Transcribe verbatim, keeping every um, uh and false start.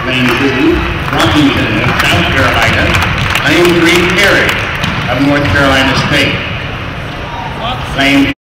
Lane two, Washington of South Carolina. Lane three, Perry of North Carolina State. Lane